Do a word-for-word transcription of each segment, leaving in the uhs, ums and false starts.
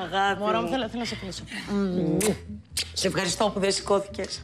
Αγάπη. Μωρό μου, θέλω, θέλω να σε κλείσω. Σε ευχαριστώ που δεν σηκώθηκες.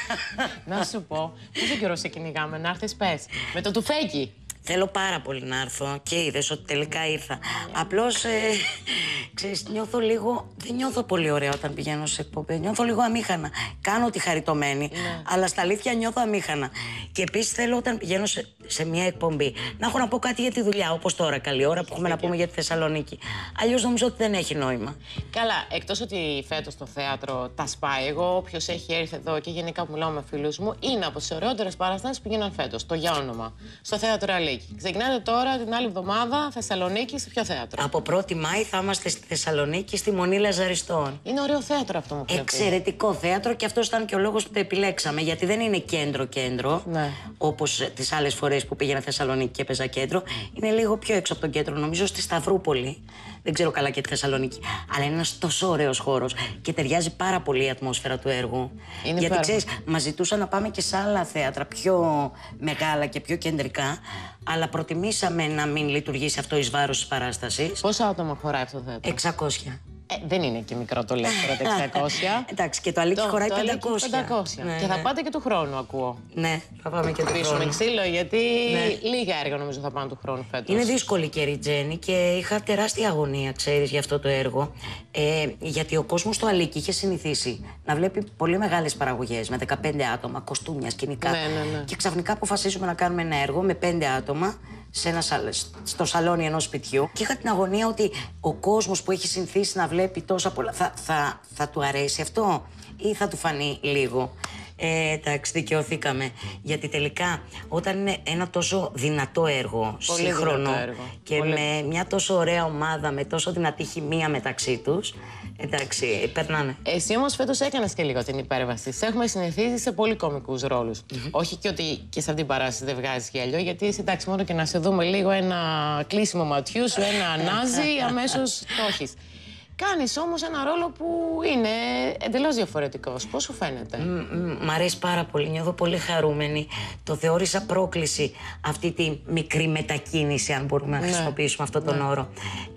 Να σου πω, πόσο καιρό σε κυνηγάμε, να έρθεις πες. Με το τουφέκι. Θέλω πάρα πολύ να έρθω και είδες ότι τελικά ήρθα. Απλώς, ε, ξέρεις, νιώθω λίγο... Δεν νιώθω πολύ ωραία όταν πηγαίνω σε εκπομπές. Νιώθω λίγο αμήχανα. Κάνω τη χαριτωμένη, ναι. Αλλά στα αλήθεια νιώθω αμήχανα. Και επίσης θέλω όταν πηγαίνω σε, σε μια εκπομπή να έχω να πω κάτι για τη δουλειά. Όπως τώρα, καλή ώρα που έχουμε να πούμε για τη Θεσσαλονίκη. Αλλιώς νομίζω ότι δεν έχει νόημα. Καλά, εκτός ότι φέτος το θέατρο τα σπάει. Εγώ, όποιος έχει έρθει εδώ και γενικά που μιλάω με φίλους μου, είναι από τις ωραιότερες παραστάσεις που γίναν φέτος. Το για όνομα. Στο θέατρο Αλίκη. Ξεκινάτε τώρα την άλλη εβδομάδα Θεσσαλονίκη, σε ποιο θέατρο? Από πρώτη Μάη θα είμαστε στη Θεσσαλονίκη, στη Μονή Λαζαριστών. Είναι ωραίο θέατρο αυτό, μου πει. Εξαιρετικό θέατρο και αυτός ήταν και ο λόγος που το επιλέξαμε. Γιατί δεν είναι κέντρο-κέντρο, ναι. Όπως τις άλλες φορές που πήγαινα Θεσσαλονίκη και έπαιζα κέντρο. Είναι λίγο πιο έξω από το κέντρο, νομίζω στη Σταυρούπολη. Δεν ξέρω καλά και τη Θεσσαλονίκη. Αλλά είναι ένας τόσο ωραίος χώρος και ταιριάζει πάρα πολύ η ατμόσφαιρα του έργου. Είναι γιατί ξέρεις, μας ζητούσαν να πάμε και σε άλλα θέατρα πιο μεγάλα και πιο κεντρικά. Αλλά προτιμήσαμε να μην λειτουργήσει αυτό εις βάρος της παράστασης. Πόσα άτομα χωράει αυτό το θέατρο? εξακόσια. Ε, δεν είναι και μικρό το λέκτορα τα εξακόσια. Εντάξει, και το Αλίκη το, χωράει το πεντακόσια. πεντακόσια. Ναι, και θα ναι. πάτε και του χρόνου, ακούω. Ναι, θα πάμε και του χρόνου. Πίσουμε ξύλο, γιατί ναι. λίγα έργα νομίζω θα πάνε του χρόνου φέτος. Είναι δύσκολη καιρή, Τζέννη, και είχα τεράστια αγωνία, ξέρεις, για αυτό το έργο. Ε, γιατί ο κόσμος στο Αλίκη είχε συνηθίσει να βλέπει πολύ μεγάλες παραγωγές με δεκαπέντε άτομα, κοστούμια, σκηνικά. Ναι, ναι, ναι. Και ξαφνικά αποφασίζουμε να κάνουμε ένα έργο με πέντε άτομα. Σε ένα, στο σαλόνι ενός σπιτιού και είχα την αγωνία ότι ο κόσμος που έχει συνηθίσει να βλέπει τόσα πολλά θα, θα, θα του αρέσει αυτό ή θα του φανεί λίγο. Ε, εντάξει, δικαιωθήκαμε. Γιατί τελικά όταν είναι ένα τόσο δυνατό έργο, πολύ σύγχρονο δυνατό έργο. Και πολύ... με μια τόσο ωραία ομάδα, με τόσο δυνατή χημεία μεταξύ τους, εντάξει, περνάνε. Εσύ όμως φέτος έκανες και λίγο την υπέρβαση. Σε έχουμε συνηθίσει σε πολύ κωμικούς ρόλους. Mm-hmm. Όχι και ότι και σε αυτήν την παράσταση δεν βγάζεις γέλιο, γιατί εσύ, εντάξει, μόνο και να σε δούμε λίγο ένα κλείσιμο ματιού σου, ένα ανάζι, αμέσως το έχεις. Κάνεις όμως ένα ρόλο που είναι εντελώς διαφορετικός. Πώς σου φαίνεται? Μ' αρέσει πάρα πολύ, νιώθω πολύ χαρούμενη. Το θεώρησα πρόκληση αυτή τη μικρή μετακίνηση, αν μπορούμε να ναι. χρησιμοποιήσουμε αυτόν τον ναι. όρο.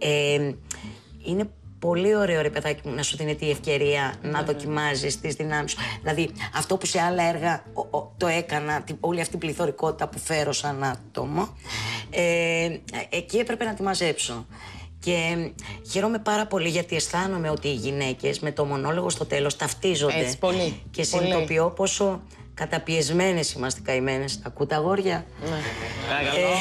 Ε, είναι πολύ ωραίο, ρε παιδάκι μου, να σου δίνει τη ευκαιρία ναι, να δοκιμάζεις τις δυνάμεις σου. Δηλαδή, αυτό που σε άλλα έργα ο, ο, το έκανα, όλη αυτή την πληθωρικότητα που φέρω σαν άτομο, ε, εκεί έπρεπε να τη μαζέψω. Και χαίρομαι πάρα πολύ γιατί αισθάνομαι ότι οι γυναίκες με το μονόλογο στο τέλος ταυτίζονται. Έτσι, πολύ. Και συνειδητοποιώ πόσο καταπιεσμένες είμαστε καημένες. Ακού τα αγόρια. Ναι. Παρακαλώ.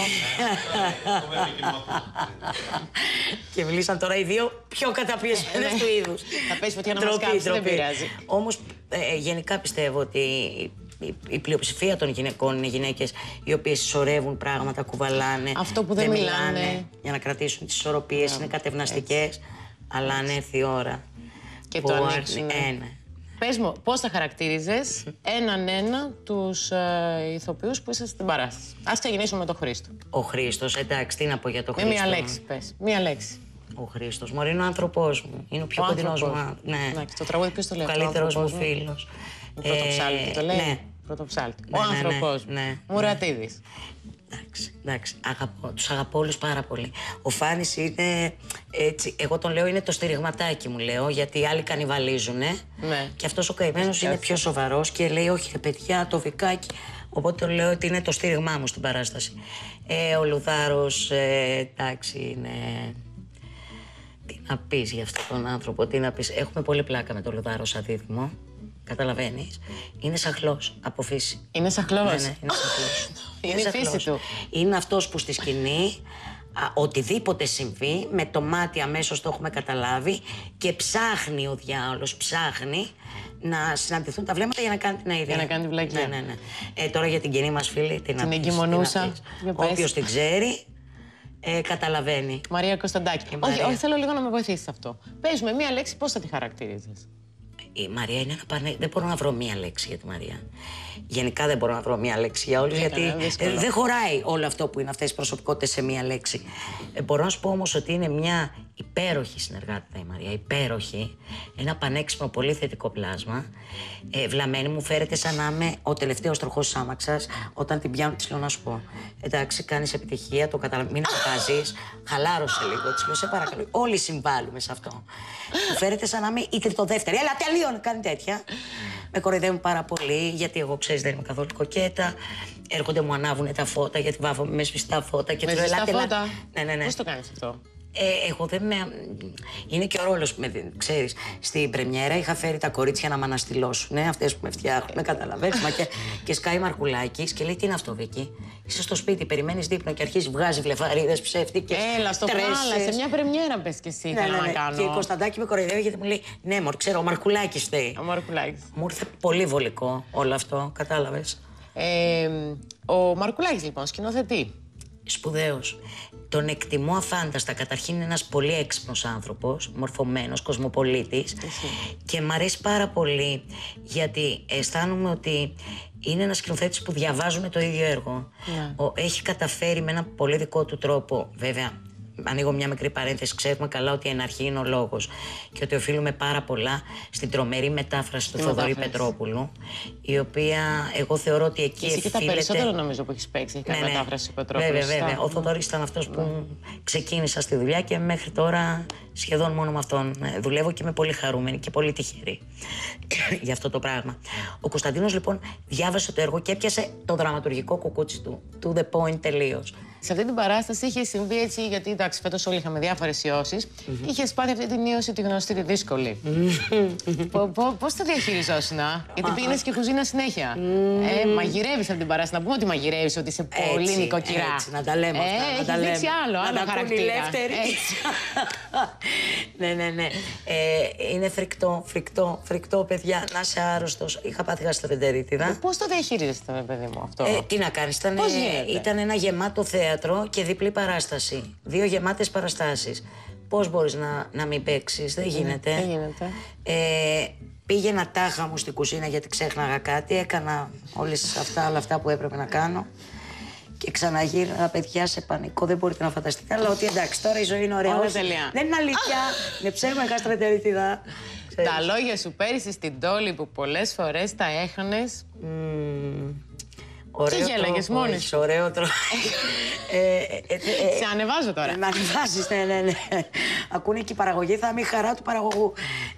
Και μιλήσαν τώρα οι δύο πιο καταπιεσμένες του είδους. Θα πέσει φωτιά να μας κάψει, δεν πειράζει. Όμως ε, γενικά πιστεύω ότι η πλειοψηφία των γυναικών είναι γυναίκες οι οποίες συσσωρεύουν πράγματα, κουβαλάνε. Αυτό που δεν, δεν μιλάνε. μιλάνε. Για να κρατήσουν τις ισορροπίες, είναι κατευναστικές. Αλλά αν έρθει η ώρα. Και το ανοίξουν. Ένα. Πες μου, πώς θα χαρακτήριζες έναν ένα τους ε, ηθοποιούς που είσαι στην παράσταση? Ας ξεκινήσουμε με τον Χρήστο. Ο Χρήστος, εντάξει, τι να πω για τον με Χρήστο. Μία λέξη, πες. Μία λέξη. Ο Χρήστος, μωρή, είναι ο άνθρωπός μου. Είναι ο πιο κοντινός μου. Ναι. Ναι, το τραγούδι ποιος το λέει? Ο καλύτερος μου φίλος. Ο Πρωτοψάλτη το λέει. Ναι. Πρωτοψάλτη. Ναι, ο ναι, άνθρωπός ναι, ναι, μου. Μουρατίδης. Εντάξει, εντάξει, αγαπώ, τους αγαπώ όλους πάρα πολύ. Ο Φάνης είναι έτσι, εγώ τον λέω είναι το στηριγματάκι μου, λέω, γιατί οι άλλοι κανιβαλίζουνε. Ναι. Και αυτός ο καημένος είναι πιο σοβαρός και λέει όχι παιδιά, το Βικάκι. Οπότε τον λέω ότι είναι το στήριγμά μου στην παράσταση. Ε, ο Λουδάρος, ε, εντάξει, είναι... Τι να πεις για αυτόν τον άνθρωπο, τι να πεις. Έχουμε πολύ πλάκα με τον Λουδάρο σαν δίδυμο. Καταλαβαίνεις. Είναι σαχλός από φύση. Είναι σαχλός. Ναι, ναι, είναι σαχλός. Είναι η φύση του. Είναι αυτός που στη σκηνή, α, οτιδήποτε συμβεί, με το μάτι αμέσως το έχουμε καταλάβει και ψάχνει ο διάολος, ψάχνει να συναντηθούν τα βλέμματα για να κάνει την αηδία. Για να κάνει την βλακία. Ναι, ναι, ναι. Ε, τώρα για την κοινή μας φίλη, την, την εγκυμονούσα. Όποιος την ξέρει, ε, καταλαβαίνει. Μαρία Κωνσταντάκη. Όχι, όχι, θέλω λίγο να με βοηθήσεις αυτό. Πες με μία λέξη, πώς θα τη χαρακτηρίζεις? Η Μαρία είναι ένα πανέ... Δεν μπορώ να βρω μία λέξη για τη Μαρία. Γενικά δεν μπορώ να βρω μία λέξη για όλους, γιατί ε, δεν χωράει όλο αυτό που είναι αυτές οι προσωπικότητες σε μία λέξη. Ε, μπορώ να σου πω όμως ότι είναι μια υπέροχη συνεργάτητα η Μαρία, υπέροχη. Ένα πανέξυπνο, πολύ θετικό πλάσμα. Ε, βλαμμένη, μου φέρεται σαν να είμαι ο τελευταίος τροχός της άμαξας. Όταν την πιάνω, της λέω να σου πω: εντάξει, κάνεις επιτυχία, το καταλαβαίνω, μην αποκάζεις, χαλάρωσε λίγο. Της λέω: σε παρακαλώ. Όλοι συμβάλλουμε σε αυτό. Μου φέρεται σαν να είμαι η τριτοδεύτερη. Έλα, τελείωνε, κάνει τέτοια. Με κοροϊδεύουν πάρα πολύ, γιατί εγώ ξέρεις δεν είμαι καθόλου κοκέτα. Έρχονται, μου ανάβουν τα φώτα, γιατί βάφομαι με σβηστά φώτα. Και με σβηστά φώτα. Ναι, ναι, ναι. Πώς το κάνεις αυτό? Ε, εγώ δεν με... Είναι και ο ρόλος που με δίνει. Ξέρεις, στην πρεμιέρα είχα φέρει τα κορίτσια να με αναστηλώσουν. Ναι, αυτές που με φτιάχνουν, καταλαβαίνεις. Μα και, και σκάει Μαρκουλάκης και λέει: τι είναι αυτό, Βίκη? Είσαι στο σπίτι, περιμένεις δείπνο και αρχίζει βγάζει βλεφαρίδες ψεύτικες. Έλα, στο χάλα, σε μια πρεμιέρα πες και εσύ. Ναι, ναι, ναι. Να κάνω. Και η Κωνσταντάκη με κοροϊδεύει γιατί μου λέει: ναι, μωρ, ξέρω, ο Μαρκουλάκης φταίει. Ο Μαρκουλάκης. Μου ήρθε πολύ βολικό όλο αυτό, κατάλαβες. Ε, ο Μαρκουλάκης λοιπόν σκηνοθετεί. Σπουδαίος. Τον εκτιμώ αφάνταστα. Καταρχήν είναι ένας πολύ έξυπνος άνθρωπος, μορφωμένος, κοσμοπολίτης. Εσύ. Και μ' αρέσει πάρα πολύ γιατί αισθάνομαι ότι είναι ένας σκηνοθέτης που διαβάζουμε το ίδιο έργο. Ναι. Ο, έχει καταφέρει με ένα πολύ δικό του τρόπο, βέβαια. Ανοίγω μια μικρή παρένθεση. Ξέρουμε καλά ότι η εναρχή είναι ο λόγος και ότι οφείλουμε πάρα πολλά στην τρομερή μετάφραση του Θοδωρή Πετρόπουλου, η οποία εγώ θεωρώ ότι εκεί εσύ οφείλεται... και τα περισσότερα νομίζω που έχεις παίξει, έχει κάνει ναι, ναι. μετάφραση του Πετρόπουλου. Βέβαια, βέβαια. Ο Θοδωρής ήταν αυτός που mm. ξεκίνησα στη δουλειά και μέχρι τώρα σχεδόν μόνο με αυτόν δουλεύω και είμαι πολύ χαρούμενη και πολύ τυχερή για αυτό το πράγμα. Ο Κωνσταντίνος λοιπόν διάβασε το έργο και έπιασε το δραματουργικό κουκούτσι του, to the point τελείως. Σε αυτή την παράσταση είχε συμβεί έτσι, γιατί εντάξει, φέτος όλοι είχαμε διάφορες ιώσεις. Mm-hmm. Είχες πάθει αυτή την ίωση τη γνωστή, τη δύσκολη. Mm-hmm. Πώς το διαχειριζόσουν, γιατί πήγαινες και κουζίνα συνέχεια. Mm-hmm. Ε, μαγειρεύεις από την παράσταση. Να πούμε ότι μαγειρεύεις, ότι είσαι πολύ έτσι, νοικοκυρά. Έτσι, να τα λέμε αυτά. Ε, να τα έχεις λέμε. δείξει άλλο, άλλο χαρακτήρα. Ναι, ναι, ναι. Ε, είναι φρικτό, φρικτό, φρικτό, παιδιά, να είσαι άρρωστος. Είχα πάθει γαστρεντερίτιδα. Πώς το διαχειρίζεστε, παιδί μου, αυτό? Ε, τι να κάνεις, ήταν, ε, ήταν ένα γεμάτο θέατρο και διπλή παράσταση. Δύο γεμάτες παραστάσεις. Πώς μπορείς να, να μην παίξεις, δεν γίνεται. Δεν γίνεται. Ε, πήγαινα τάχα μου στην κουζίνα γιατί ξέχναγα κάτι, έκανα όλες αυτά, όλα αυτά που έπρεπε να κάνω. Και ξαναγύρινα παιδιά σε πανικό, δεν μπορείτε να φανταστείτε. Αλλά ότι εντάξει, τώρα η ζωή είναι ωραία. Όλα τελεία. Δεν είναι αλήθεια. Είναι ψέμα, γαστρεντερίτιδα. Τα λόγια σου πέρυσι στην Τόλη που πολλές φορές τα έχανες. Mm. Και γέλαγες μόνη σου. Ωραίο τρόπο. Σε ανεβάζω τώρα. Με ανεβάζεις, ναι, ναι, ναι. Ακούνε και η παραγωγή, θα είμαι η χαρά του παραγωγού.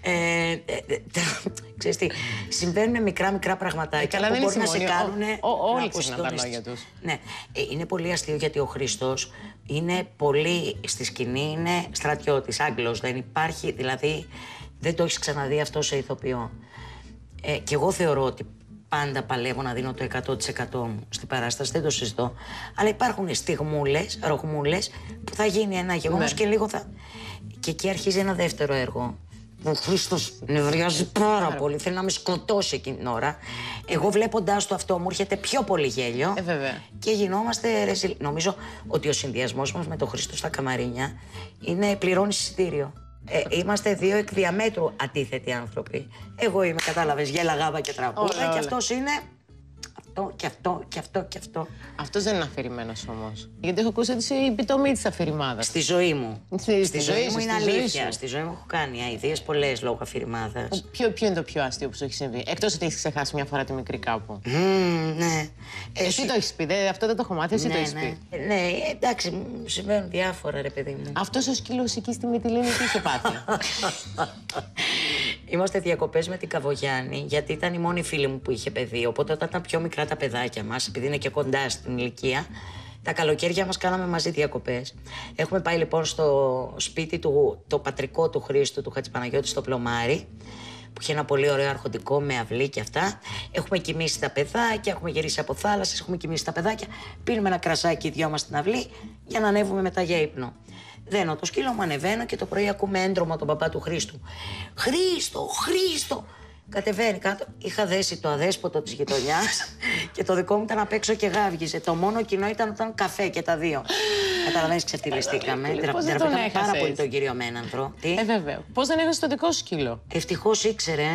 Ξέρεις τι, συμβαίνουν μικρά μικρά πραγματάκια που μπορεί να σε κάνουν. Όλοι ξεχνάνε τα λόγια τους. Ναι, είναι πολύ αστείο γιατί ο Χριστός είναι πολύ στη σκηνή, είναι στρατιώτης, Άγγλος. Δεν υπάρχει, δηλαδή δεν το έχεις ξαναδεί αυτό σε ηθοποιό. Και εγώ θεωρώ ότι πάντα παλεύω να δίνω το εκατό τοις εκατό μου στην παράσταση, δεν το συζητώ. Αλλά υπάρχουν στιγμούλες, ρογμούλες, που θα γίνει ένα γεγονός ναι. και λίγο θα... Και εκεί αρχίζει ένα δεύτερο έργο. Ο Χρήστος νευριάζει πάρα πολύ, θέλει να με σκοτώσει εκείνη την ώρα. Εγώ βλέποντάς το αυτό μου έρχεται πιο πολύ γέλιο. Ε, βέβαια. Και γινόμαστε ρεζιλ... Νομίζω ότι ο συνδυασμός μας με τον Χρήστο στα καμαρίνια είναι πληρώνει εισιτήριο. Ε, είμαστε δύο εκ διαμέτρου αντίθετοι άνθρωποι. Εγώ είμαι, κατάλαβες, γέλα, γάβα και τραγούδα και αυτός είναι αυτό και αυτό και αυτό και αυτό. Αυτός δεν είναι αφηρημένος όμως. Γιατί έχω ακούσει ότι είσαι η επιτομή της αφηρημάδας. Στη ζωή μου. Στη, στη ζωή μου είναι αλήθεια. Στη ζωή μου έχω κάνει αηδίες πολλές λόγω αφηρημάδας. Ποιο, ποιο είναι το πιο αστείο που σου έχει συμβεί? Εκτός ότι έχεις ξεχάσει μια φορά τη μικρή κάπου. Mm, ναι. Εσύ ε, το έχεις πει, δε, αυτό δεν το έχω μάθει, εσύ ναι, το έχεις ναι. πει. Ναι, εντάξει, μου συμβαίνουν διάφορα ρε παιδί μου. Αυτός ο σκύλος εκεί στη Μυτιλήνη τι είχε πάθει? Είμαστε διακοπές με την Καβογιάννη, γιατί ήταν η μόνη φίλη μου που είχε παιδί. Οπότε όταν ήταν πιο μικρά τα παιδάκια μας, επειδή είναι και κοντά στην ηλικία, τα καλοκαίρια μας κάναμε μαζί διακοπές. Έχουμε πάει λοιπόν στο σπίτι του, το πατρικό του Χρήστου, του Χατζηπαναγιώτη, στο Πλωμάρι, που είχε ένα πολύ ωραίο αρχοντικό με αυλή και αυτά. Έχουμε κοιμήσει τα παιδάκια, έχουμε γυρίσει από θάλασσες, έχουμε κοιμήσει τα παιδάκια. Πίνουμε ένα κρασάκι οι δυο μας στην αυλή για να ανέβουμε μετά για ύπνο. Δένω το σκύλο μου, ανεβαίνω και το πρωί ακούμε έντρομο τον παπά του Χρήστου. Χρήστο, Χρήστο! Κατεβαίνει κάτω. Είχα δέσει το αδέσποτο της γειτονιάς και το δικό μου ήταν απ' έξω και γάβγιζε. Το μόνο κοινό ήταν όταν καφέ και τα δύο. Καταλαβαίνεις, ξεφτυλιστήκαμε. Τραπήκαμε πάρα πολύ τον κύριο Μένανδρο. Τι? Ε, βέβαια. Πώς δεν έχασες το δικό σου σκύλο? Ευτυχώς ήξερε.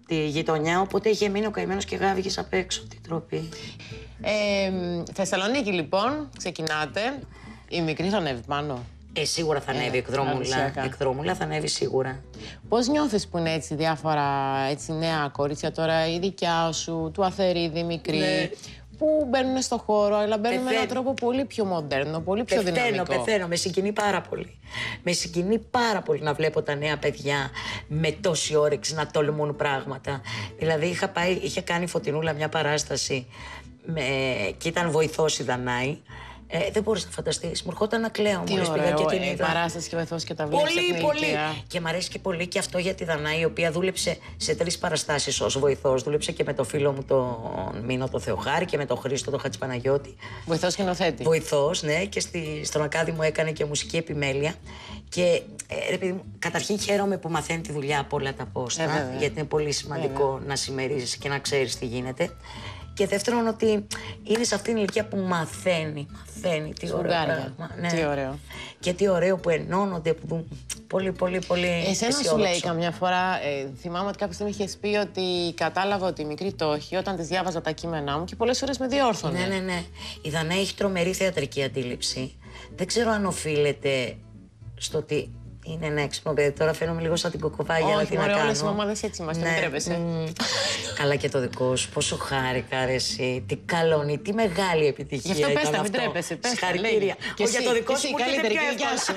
τη γειτονιά, οπότε είχε μείνει ο καημένος και γάβγες απ' έξω. Τι τροπή. Ε, Θεσσαλονίκη λοιπόν, ξεκινάτε. Η μικρή θα ανέβει πάνω. Ε, σίγουρα θα ανέβει, ε, εκδρόμουλα. Εκδρόμουλα θα ανέβει σίγουρα. Πώς νιώθεις που είναι έτσι διάφορα έτσι, νέα κορίτσια τώρα, η δικιά σου, του Αθερίδη, μικρή, ναι. που μπαίνουν στο χώρο, αλλά μπαίνουν με έναν τρόπο πολύ πιο μοντέρνο, πολύ πιο πεθαίνω, δυναμικό. Πεθαίνω, πεθαίνω. Με συγκινεί πάρα πολύ. Με συγκινεί πάρα πολύ να βλέπω τα νέα παιδιά με τόση όρεξη να τολμούν πράγματα. Δηλαδή, είχα πάει, είχε κάνει η Φωτεινούλα μια παράσταση με, και ήταν βοηθός η Δανάη. Ε, δεν μπορείς να φανταστείς. Μου ερχόταν να κλαίω. Τι ωραίο, και την η παράσταση και βοηθός και τα βλέπεις. Πολύ, πολύ. Και μ' αρέσει και πολύ και αυτό για τη Δανάη, η οποία δούλεψε σε τρεις παραστάσεις ως βοηθός. Δούλεψε και με το φίλο μου τον Μίνο το Θεοχάρη και με τον Χρήστο τον Χατζηπαναγιώτη. Βοηθός σκηνοθέτη. Βοηθός, ναι, και στη, στον Ακάδημο έκανε και μουσική επιμέλεια. Και ε, ρε παιδί μου, καταρχήν χαίρομαι που μαθαίνει τη δουλειά από όλα τα πόστα, ε, γιατί είναι πολύ σημαντικό ε, να συμμερίζεσαι και να ξέρεις τι γίνεται. Και δεύτερον, ότι είναι σε αυτήν την ηλικία που μαθαίνει. Μαθαίνει. Τι ωραίο πράγμα. Ναι. Τι ωραίο. Και τι ωραίο που ενώνονται. Που... Πολύ, πολύ, πολύ. Εσένα σου λέει καμιά φορά, ε, θυμάμαι ότι κάποια στιγμή είχες πει ότι κατάλαβα ότι η μικρή το έχει όταν της διάβαζα τα κείμενά μου και πολλές φορές με διόρθωνε. Ναι, ναι, ναι. Η Δανάη έχει τρομερή θεατρική αντίληψη. Δεν ξέρω αν οφείλεται στο ότι. Είναι ένα έξυπνο παιδί. Τώρα φαίνομαι λίγο σαν την Κοκοβάγια. Όχι, μωρέ, όλες οι μαμάδες έτσι είμαστε, μην τρέπεσαι. Καλά και το δικό σου. Πόσο χάρηκα, ρε εσύ. Τι καλώνει, τι μεγάλη επιτυχία. Γι' αυτό πες τα, μην τρέπεσαι. Συγχαρητήρια. Και για το δικό σου που είναι πιο εύκολα. Σου.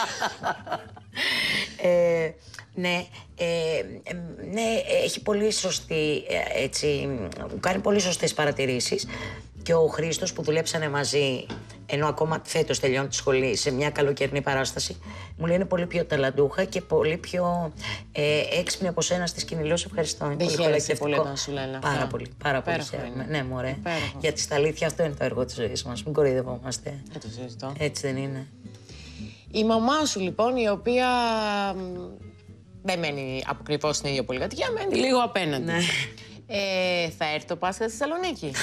ε, ναι, ε, ε, ναι, έχει πολύ σωστή, έτσι, μου κάνει πολύ σωστές παρατηρήσεις. Και ο Χρήστος που δουλέψανε μαζί, ενώ ακόμα φέτος τελειώνει τη σχολή, σε μια καλοκαιρινή παράσταση, μου λέει είναι πολύ πιο ταλαντούχα και πολύ πιο ε, έξυπνη από σένα στη σκηνή. Λέω, σε ευχαριστώ. Δεν χαίρεσαι πολύ όταν σου λένε αυτά. Πάρα πολύ, πάρα πολύ χαίρομαι. Ναι, μωρέ. Γιατί στα αλήθεια αυτό είναι το έργο της ζωής μας. Μην κοροϊδευόμαστε. Δεν το συζητώ. Έτσι δεν είναι. Η μαμά σου λοιπόν, η οποία δεν μένει ακριβώς στην ίδια πολυκατοικία, μένει λίγο απέναντι. Ναι. Ε, θα έρθει το Πάσχα στη Θεσσαλονίκη.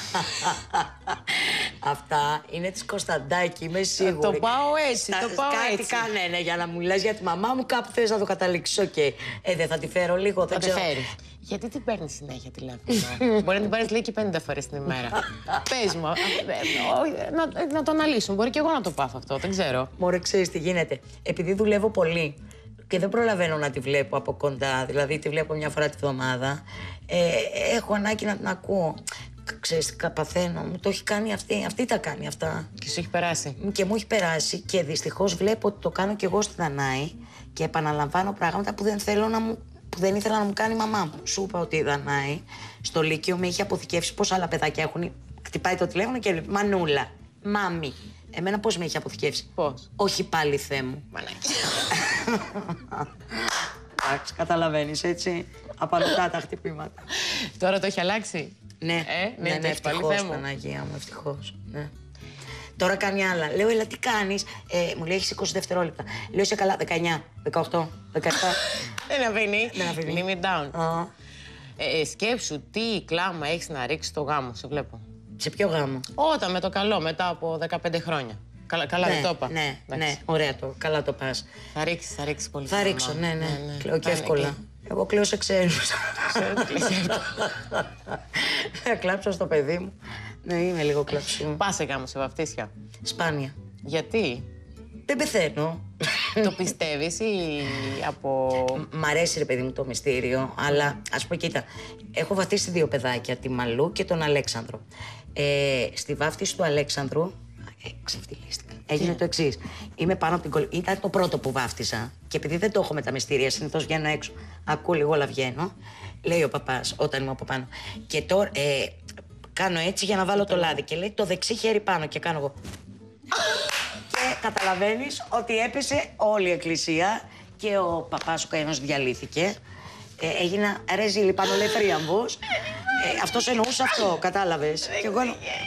Αυτά είναι της Κωνσταντάκη, είμαι σίγουρη. Το πάω έτσι, Στα, το πάω κάτι έτσι. Κάτι κάνε, ναι, για να μου λες για τη μαμά μου, κάπου θες να το καταλήξεις. Οκ. Okay. Ε, δεν θα τη φέρω λίγο, δεν ξέρω. Θα τη φέρεις. Γιατί την παίρνεις συνέχεια τηλέφωνο. Μπορεί να την πάρεις λέει και πενήντα φορές την ημέρα. Πες μου, να, να το αναλύσουν. Μπορεί και εγώ να το πάθω αυτό, δεν ξέρω. Μωρέ, ξέρεις τι γίνεται. Επειδή δουλεύω πολύ και δεν προλαβαίνω να τη βλέπω από κοντά, δηλαδή τη βλέπω μια φορά τη βδομάδα, ε, έχω ανάγκη να την ακούω. Ξέρεις, παθαίνω, μου το έχει κάνει αυτή, αυτή τα κάνει αυτά. Και σου έχει περάσει. Και μου έχει περάσει και δυστυχώς βλέπω ότι το κάνω κι εγώ στη Δανάη και επαναλαμβάνω πράγματα που δεν θέλω να μου, που δεν ήθελα να μου κάνει η μαμά μου. Σου είπα ότι η Δανάη στο Λύκειο με είχε αποθηκεύσει πόσα άλλα παιδάκια έχουν. Χτυπάει το τηλέφωνο και λέει Μανούλα, μάμη. Εμένα πώς με είχε αποθηκεύσει. Πώς. Όχι πάλι, Θεέ μου. Μανάκι. Εντάξει, καταλαβαίνεις έτσι. Απαλωτά τα χτυπήματα. Τώρα το έχει αλλάξει. Ναι, ε, ναι, ναι, ναι, ευτυχώς, Παναγία μου, ευτυχώς. Ναι. Τώρα κάνει άλλα. Λέω, έλα, τι κάνεις. Ε, μου λέει, έχεις είκοσι δευτερόλεπτα. Λέω, είσαι καλά, δεκαεννιά, δεκαοκτώ, δεκαεπτά. Δεν αφήνει. Δεν αφήνει. Limit down. Uh. Ε, σκέψου τι κλάμα έχεις να ρίξεις στο γάμο, σε βλέπω. Σε ποιο γάμο? Όταν με το καλό, μετά από δεκαπέντε χρόνια. Καλά, καλά ναι, δεν το είπα. Ναι, ναι, ωραία το, καλά το πας. Θα ρίξεις, θα ρίξεις πολύ. Θα ρίξω, ναι, ναι, ναι, ναι. Κλαίω και εύκολα. Και... Εγώ κλαίω σε ξένους. Θα κλάψω στο παιδί μου. Ναι, είμαι λίγο κλαψιού. Πας σε γάμο, σε βαφτίσια? Σπάνια. Γιατί? Δεν πεθαίνω. Το πιστεύεις ή από... Μ' αρέσει ρε παιδί μου το μυστήριο, αλλά ας πω κοίτα, έχω βαφτίσει δύο παιδάκια, τη Μαλού και τον Αλέξανδρο. Ε, στη βάφτιση του Αλέξανδρου, ε, ξεφτυλίστηκα. Έγινε το εξής. Είμαι πάνω από την κολλή. Ήταν το πρώτο που βάφτισα. Και επειδή δεν το έχω με τα μυστήρια, συνήθως βγαίνω έξω. Ακούω λίγο, όλα βγαίνω. Λέει ο παπάς, όταν είμαι από πάνω. Και τώρα ε, κάνω έτσι για να βάλω το λάδι. Και λέει το δεξί χέρι πάνω. Και κάνω εγώ. Και καταλαβαίνεις ότι έπεσε όλη η εκκλησία. Και ο παπάς ο καημένος διαλύθηκε. Ε, έγινα ρεζίλη πάνω, λέει θρίαμβος. Ε, αυτός εννοούσε αυτό, κατάλαβες. Και εγώ...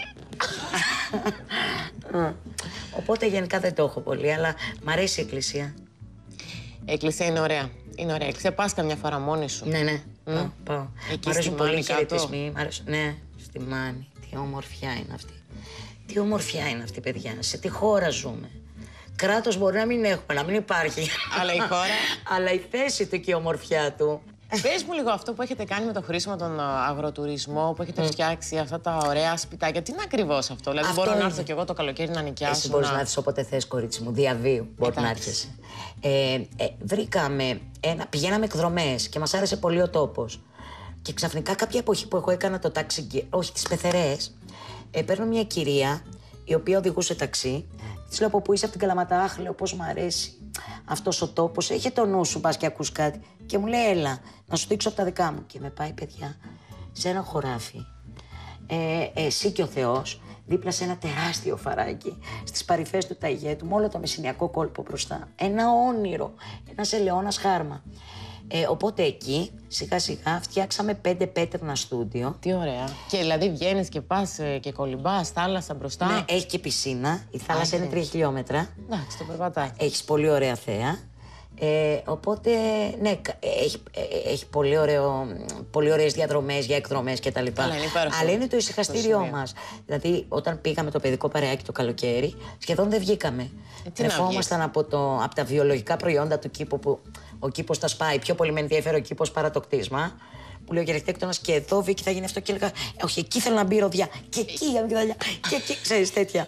Οπότε γενικά δεν το έχω πολύ, αλλά μ' αρέσει η εκκλησία. Η εκκλησία είναι ωραία. Είναι ωραία. Ξεπάς καμιά φορά μόνη σου. Ναι, ναι. Mm. Πάω, πάω. Εκεί μ' αρέσουν πολύ οι χαιρετισμοί. Μ' αρέσουν... Ναι, στη Μάνη. Τι ομορφιά είναι αυτή. Τι ομορφιά είναι αυτή, παιδιά. Σε τι χώρα ζούμε. Κράτος μπορεί να μην έχουμε, να μην υπάρχει. Αλλά η χώρα. Αλλά η θέση του και η ομορφιά του. Πες μου λίγο αυτό που έχετε κάνει με το Χρήσιμο, τον αγροτουρισμό, που έχετε mm. φτιάξει αυτά τα ωραία σπιτάκια. Τι είναι ακριβώς αυτό? Δηλαδή, αυτό μπορώ είναι... να έρθω κι εγώ το καλοκαίρι να νοικιάσω. Εσύ μπορείς να έρθεις όποτε θες, κορίτσι μου. Διαβίου μπορεί να έρθεις. Ε, ε, βρήκαμε, ένα, πηγαίναμε εκδρομές και μας άρεσε πολύ ο τόπος. Και ξαφνικά, κάποια εποχή που εγώ έκανα το ταξί, όχι τις πεθερές, ε, παίρνω μια κυρία η οποία οδηγούσε ταξί. Της λέω: από πού είσαι? Από την Καλαματά. Λέω: πώς μου αρέσει αυτός ο τόπος. Έχει το νου σου, πας και ακούς κάτι. Και μου λέει: έλα, να σου δείξω από τα δικά μου. Και με πάει, παιδιά, σε ένα χωράφι. Ε, εσύ και ο Θεός, δίπλα σε ένα τεράστιο φαράκι, στις παρυφές του Ταγέτου, με όλο το μεσηνιακό κόλπο μπροστά. Ένα όνειρο, ένας ελαιώνας χάρμα. Ε, οπότε εκεί, σιγά σιγά, φτιάξαμε πέντε πέτρινα στούντιο. Τι ωραία. Και δηλαδή βγαίνεις και πας και κολυμπάς, θάλασσα μπροστά. Ναι, έχει και πισίνα. Η θάλασσα είναι τρία χιλιόμετρα. Εντάξει, το περπατάει. Έχεις πολύ ωραία θέα. Ε, οπότε, ναι, έχει, έχει πολύ, ωραίο, πολύ ωραίες διαδρομές για εκδρομές κτλ. Αλλά, Αλλά είναι το ησυχαστήριό μας. Δηλαδή, όταν πήγαμε το παιδικό παρεάκι το καλοκαίρι, σχεδόν δεν βγήκαμε. Ε, Τρεφόμασταν από, το, από τα βιολογικά προϊόντα του κήπου, που ο κήπος τα σπάει. Πιο πολύ με ενδιαφέρει ο κήπος παρά το κτίσμα. Που λέει ο αρχιτέκτονας: και εδώ, Βίκη, θα γίνει αυτό. Και έλεγα: όχι, εκεί θέλω να μπει ροδιά. Και εκεί η αμυγδαλιά. Και εκεί, ξέρεις, τέτοια.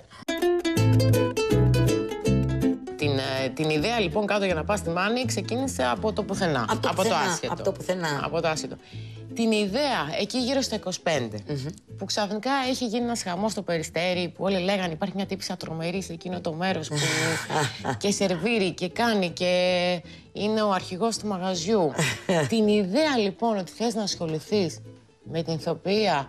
Την, την ιδέα λοιπόν κάτω για να πας στη Μάνη ξεκίνησε από το πουθενά. Από το, από πουθενά, το άσχετο. Από το πουθενά. Από το άσχετο. Την ιδέα εκεί γύρω στα είκοσι πέντε, mm-hmm. που ξαφνικά έχει γίνει ένας χαμός στο Περιστέρι, που όλοι λέγανε υπάρχει μια τύπισσα τρομερή σε εκείνο το μέρος που και σερβίρει και κάνει και είναι ο αρχηγός του μαγαζιού. Την ιδέα λοιπόν ότι θες να ασχοληθείς με την ηθοποιία,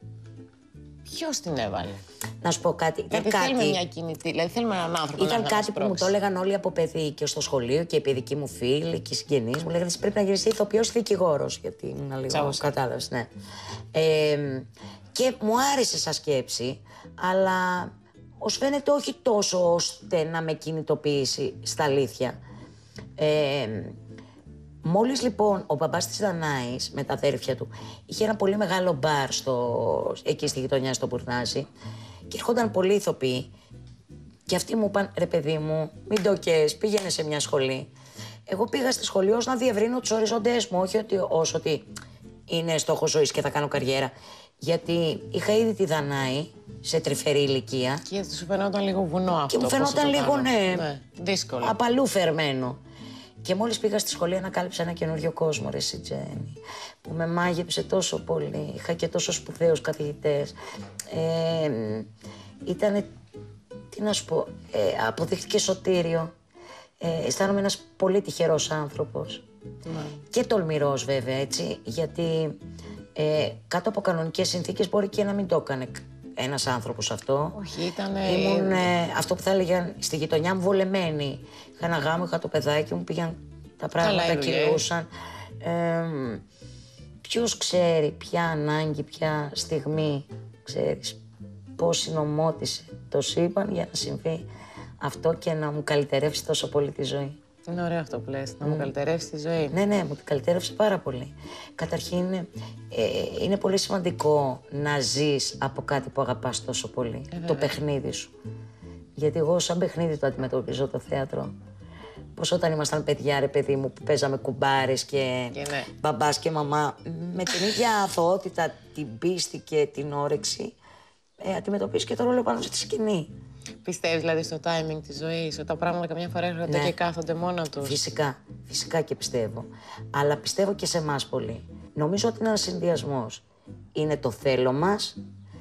ποιος την έβαλε? Να σου πω κάτι. Ήταν Γιατί κάτι... θέλουμε μια κινητή, δηλαδή θέλουμε έναν άνθρωπο. Ήταν να κάτι που μου το έλεγαν όλοι από παιδί και στο σχολείο και οι παιδικοί μου φίλοι και οι συγγενείς μου λέγανε: πρέπει να γίνεις ηθοποιός ή δικηγόρος. Γιατί ήμουν λίγο, κατάλαβες, ναι. Ε, και μου άρεσε σαν σκέψη, αλλά ως φαίνεται όχι τόσο ώστε να με κινητοποιήσει στα αλήθεια. Ε, Μόλις λοιπόν ο μπαμπάς της Δανάης με τα αδέρφια του είχε ένα πολύ μεγάλο μπαρ στο, εκεί στη γειτονιά στο Μπουρνάζι και έρχονταν πολλοί ηθοποιοί και αυτοί μου είπαν: ρε παιδί μου, μην το καις, πήγαινε σε μια σχολή. Εγώ πήγα στη σχολή ως να διευρύνω τους οριζόντες μου, όχι ότι, ως ότι είναι στόχος ζωής και θα κάνω καριέρα. Γιατί είχα ήδη τη Δανάη σε τρυφερή ηλικία. Και σου φαινόταν λίγο βουνό αυτό. Και μου φαινόταν λίγο, ναι, ναι, δύσκολο. Απαλού φερμένο. Και μόλις πήγα στη σχολή ανακάλυψα ένα καινούριο κόσμο, ρε εσύ Τζέννη, που με μάγεψε τόσο πολύ. Είχα και τόσο σπουδαίους καθηγητές. Ε, ήτανε, τι να σου πω, ε, αποδείχθηκε σωτήριο. Ε, αισθάνομαι ένας πολύ τυχερός άνθρωπος. Ναι. Και τολμηρός βέβαια, έτσι, γιατί ε, κάτω από κανονικές συνθήκες μπορεί και να μην το έκανε ένας άνθρωπος αυτό. Όχι, ήταν. Ήμουν ε, αυτό που θα έλεγαν στη γειτονιά μου βολεμένη. Είχα ένα γάμο, είχα το παιδάκι μου, πήγαν τα πράγματα, κυλούσαν. Ε, ποιος ξέρει ποια ανάγκη, ποια στιγμή, ξέρεις, πώς συνομότησε το σύμπαν για να συμβεί αυτό και να μου καλυτερεύσει τόσο πολύ τη ζωή. Είναι ωραίο αυτό που λες, να mm. μου καλυτερεύσει τη ζωή. Ναι, ναι, μου την καλυτερεύσε πάρα πολύ. Καταρχήν, ε, είναι πολύ σημαντικό να ζεις από κάτι που αγαπάς τόσο πολύ. Ε, το παιχνίδι σου. Γιατί εγώ σαν παιχνίδι το αντιμετωπίζω το θέατρο. Πως όταν ήμασταν παιδιά, ρε παιδί μου, που παίζαμε κουμπάρες και, και ναι. μπαμπάς και μαμά, με την ίδια αθωότητα, την πίστη και την όρεξη, ε, αντιμετωπίζεις και το ρόλο πάνω στη σκηνή. Πιστεύεις δηλαδή στο timing της ζωής, ότι τα πράγματα καμιά φορά έρχονται ναι. και κάθονται μόνα τους? Φυσικά, φυσικά και πιστεύω. Αλλά πιστεύω και σε εμάς πολύ. Νομίζω ότι είναι ένας συνδυασμός. Είναι το θέλω μας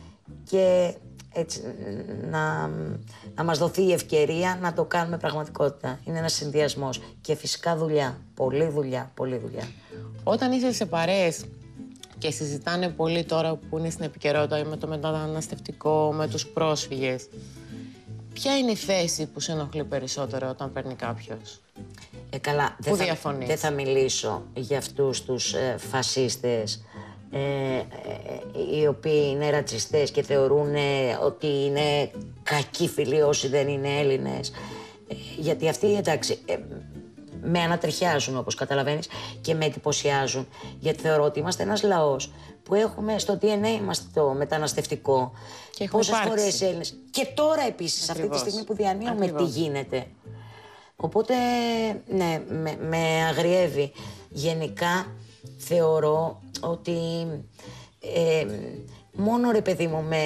και έτσι να, να μας δοθεί η ευκαιρία να το κάνουμε πραγματικότητα. Είναι ένας συνδυασμός. Και φυσικά δουλειά. Πολλή δουλειά, πολλή δουλειά. Όταν είσαι σε παρέες και συζητάνε πολύ τώρα που είναι στην επικαιρότητα με το μεταναστευτικό, με τους πρόσφυγες, ποια είναι η θέση που σε ενοχλεί περισσότερο όταν παίρνει κάποιος? Ε, καλά, δεν θα, δεν θα μιλήσω για αυτούς τους ε, φασίστες ε, ε, οι οποίοι είναι ρατσιστές και θεωρούν ε, ότι είναι κακοί φίλοι όσοι δεν είναι Έλληνες. Ε, γιατί αυτοί, εντάξει, ε, με ανατριχιάζουν όπως καταλαβαίνεις και με εντυπωσιάζουν. Γιατί θεωρώ ότι είμαστε ένας λαός που έχουμε στο ντι εν έι μας το μεταναστευτικό. Και πόσες φορές Έλληνες. Και τώρα επίσης, αυτή τη στιγμή που διανύουμε, τι γίνεται. Οπότε, ναι, με, με αγριεύει. Γενικά, θεωρώ ότι ε, μόνο ρε παιδί μου με,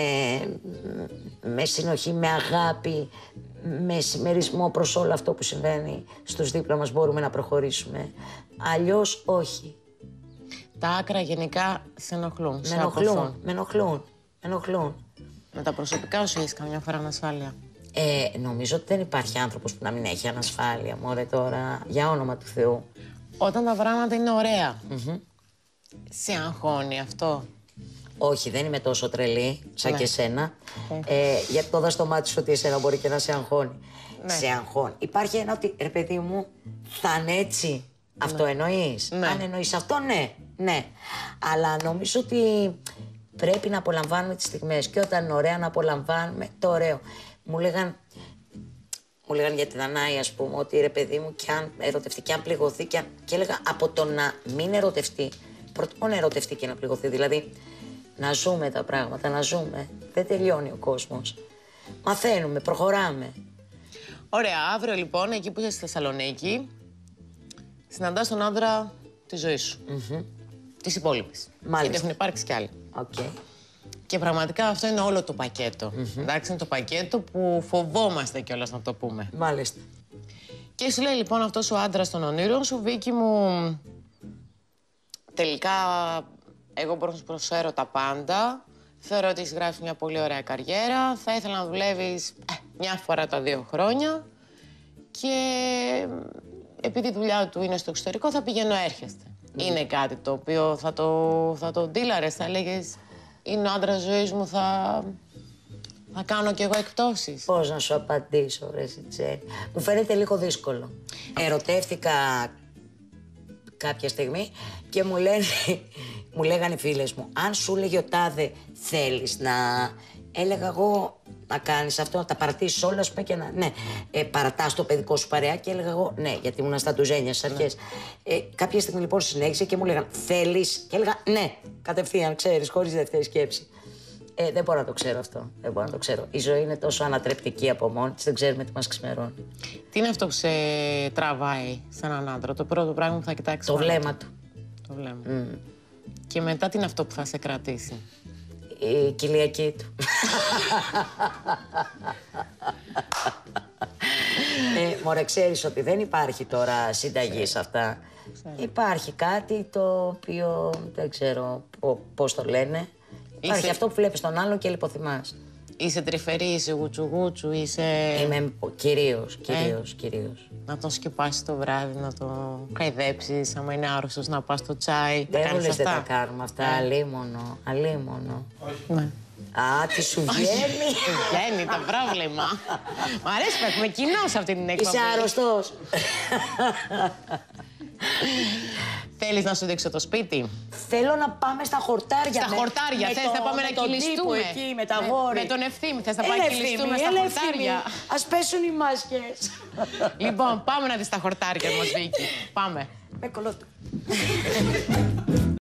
με συνοχή, με αγάπη, με συμμερισμό προς όλο αυτό που συμβαίνει στους δίπλα μας μπορούμε να προχωρήσουμε. Αλλιώς όχι. Τα άκρα γενικά σε ενοχλούν. Με ενοχλούν, με ενοχλούν, με ενοχλούν. Με τα προσωπικά σου έχεις καμιά φορά ανασφάλεια? Ε, νομίζω ότι δεν υπάρχει άνθρωπος που να μην έχει ανασφάλεια, μωρέ τώρα, για όνομα του Θεού. Όταν τα πράγματα είναι ωραία, mm-hmm. σε αγχώνει αυτό? Όχι, δεν είμαι τόσο τρελή σαν ναι. και εσένα. Okay. Ε, γιατί το δω στο μάτι σου ότι εσένα μπορεί και να σε αγχώνει. Ναι. Σε αγχώνει. Υπάρχει ένα ότι, ρε παιδί μου, θα είναι έτσι. Αυτό ναι. εννοείς. Ναι. Αν εννοείς αυτό, ναι. Ναι. Αλλά νομίζω ότι πρέπει να απολαμβάνουμε τις στιγμές. Και όταν είναι ωραία, να απολαμβάνουμε το ωραίο. Μου λέγαν, μου λέγαν για την Δανάη, ας πούμε, ότι ρε παιδί μου, και αν ερωτευτεί και αν πληγωθεί. Και, αν... και έλεγα από το να μην ερωτευτεί, προτιμώ να ερωτευτεί και να πληγωθεί. Δηλαδή, να ζούμε τα πράγματα, να ζούμε. Δεν τελειώνει ο κόσμος. Μαθαίνουμε, προχωράμε. Ωραία, αύριο λοιπόν, εκεί που είσαι στη Θεσσαλονίκη, συναντάς τον άντρα της ζωής σου. Mm-hmm. Της υπόλοιπης. Μάλιστα. Γιατί έχουν υπάρξει κι άλλοι. Okay. Και πραγματικά αυτό είναι όλο το πακέτο. Mm-hmm. Εντάξει, είναι το πακέτο που φοβόμαστε κιόλας να το πούμε. Μάλιστα. Και σου λέει λοιπόν αυτός ο άντρας των ονείρων σου, Βίκη μου, τελικά εγώ μπορώ να σου προσφέρω τα πάντα. Θεωρώ ότι έχεις γράψει μια πολύ ωραία καριέρα. Θα ήθελα να δουλεύεις ε, μια φορά τα δύο χρόνια. Και επειδή η δουλειά του είναι στο εξωτερικό, θα πηγαίνω έρχεστε. Mm. Είναι κάτι το οποίο θα το, θα το ντύλαρες, θα έλεγες, είναι ο άντρας ζωής μου, θα, θα κάνω κι εγώ εκπτώσεις. Πώς να σου απαντήσω, ρε Σιτζέλη. Μου φαίνεται λίγο δύσκολο. Ερωτεύτηκα κάποια στιγμή και μου λένε, μου λέγανε οι φίλες μου, αν σου λέγει ο τάδε θέλεις να... Έλεγα εγώ να κάνεις αυτό, να τα παρατήσεις όλα, ας πούμε, και να... Ναι, ε, παρατάς το παιδικό σου παρεάκι, έλεγα εγώ ναι, γιατί ήμουν στα τουζένια στις αρχές. Ναι. Ε, κάποια στιγμή λοιπόν συνέχισε και μου λέγανε θέλεις, και έλεγα ναι, κατευθείαν, ξέρεις, χωρίς δεύτερη σκέψη. Ε, δεν μπορώ να το ξέρω αυτό, δεν μπορώ να το ξέρω. Η ζωή είναι τόσο ανατρεπτική από μόνη της, δεν ξέρουμε τι μας ξημερώνει. Τι είναι αυτό που σε τραβάει σε έναν άντρα, το πρώτο πράγμα που θα κοιτάξεις? Το βλέμμα του. Το βλέμμα. Mm. Και μετά τι είναι αυτό που θα σε κρατήσει? Η κοιλιακή του. ε, μωρέ, ξέρεις ότι δεν υπάρχει τώρα συνταγή σε αυτά. Ξέρω. Υπάρχει κάτι το οποίο δεν ξέρω πώς το λένε. Υπάρχει Είσαι... αυτό που βλέπεις τον άλλον και λιποθυμάς. Είσαι τρυφερή, είσαι γουτσουγούτσου, είσαι... Είμαι κυρίως, κυρίως, ε, κυρίως. Να τον σκεπάσεις το βράδυ, να τον καηδέψεις, άμα είναι άρρωστος, να πας στο τσάι. Δεν μου λες δεν τα κάνουμε αυτά, ε. αλίμονο, αλίμονο. Ναι. Α, τι σου βγαίνει. Βγαίνει το πρόβλημα. Μ' αρέσει που έχουμε κοινό σε αυτή την εκπομπή. Είσαι άρρωστος. Θέλεις να σου δείξω το σπίτι? Θέλω να πάμε στα χορτάρια. Στα με, χορτάρια, θες να πάμε να κυλιστούμε? Εκεί, με τα γόρι. Με τον Ευθύμη, θες να πάμε να κυλιστούμε στα χορτάρια? Ας πέσουν οι μάσκες. Λοιπόν, πάμε να δεις τα χορτάρια μας, Βίκη. Πάμε. Με κολότου.